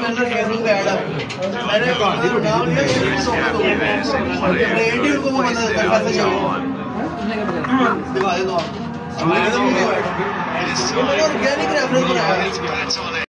मैंने फेसबुक पे ऐड मैंने नाम लिया रेडी उनको वो बता देता पैसे चाहिए दिखा दे तो आप ऑर्गेनिक रेफरेंस बनाया